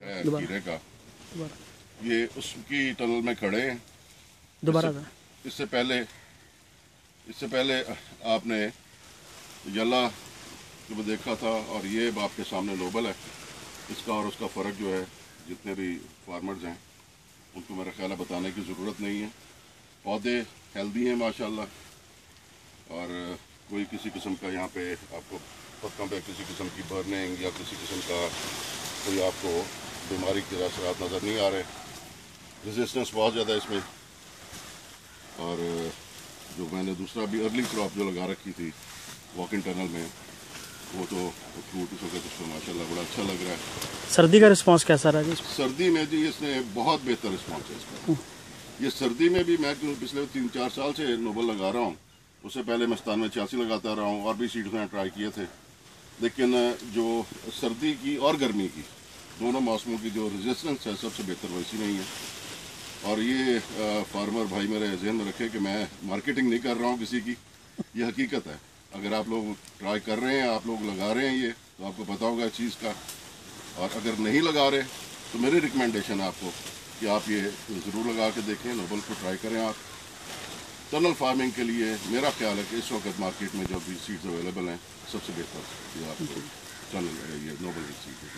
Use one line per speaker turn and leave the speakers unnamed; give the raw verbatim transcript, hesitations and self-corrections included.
है खीरे का, ये उसकी टनल में खड़े हैं।
दोबारा
इससे, इससे पहले इससे पहले आपने यला को देखा था, और ये आपके सामने नोबल है। इसका और उसका फ़र्क जो है, जितने भी फार्मर्स हैं उनको मेरा ख्याल है बताने की ज़रूरत नहीं है। पौधे हेल्दी हैं माशाल्लाह, और कोई किसी किस्म का यहाँ पे आपको पत्तों पे किसी किस्म की बर्निंग या किसी किस्म का कोई आपको बीमारी के असरात नज़र नहीं आ रहे। रेजिस्टेंस बहुत ज़्यादा है इसमें। और जो मैंने दूसरा भी अर्ली क्रॉप जो लगा रखी थी वॉक इन टनल में, वो तो फ्रूट इस वक्त उसको माशाल्लाह बड़ा अच्छा लग रहा है।
सर्दी का रिस्पांस कैसा रहा जी?
सर्दी में जी इसने बहुत बेहतर रिस्पांस है इसका। ये सर्दी में भी मैं पिछले तीन चार साल से नोबल लगा रहा हूँ। उससे पहले मैं सतानवे छियासी लगाता रहा हूँ, और भी सीड्स मैंने ट्राई किए थे। लेकिन जो सर्दी की और गर्मी की दोनों मौसमों की जो रेजिस्टेंस है सबसे बेहतर वैसी नहीं है। और ये आ, फार्मर भाई मेरे जहन में रखे कि मैं मार्केटिंग नहीं कर रहा हूँ किसी की, ये हकीकत है। अगर आप लोग ट्राई कर रहे हैं, आप लोग लगा रहे हैं ये, तो आपको पता होगा इस चीज़ का। और अगर नहीं लगा रहे तो मेरी रिकमेंडेशन है आपको कि आप ये ज़रूर लगा के देखें, नोबल को ट्राई करें आप। टनल फार्मिंग के लिए मेरा ख्याल है कि इस वक्त मार्केट में जो भी सीड्स अवेलेबल हैं सबसे बेहतर ये आपको टनल ये नोबल की सीड है।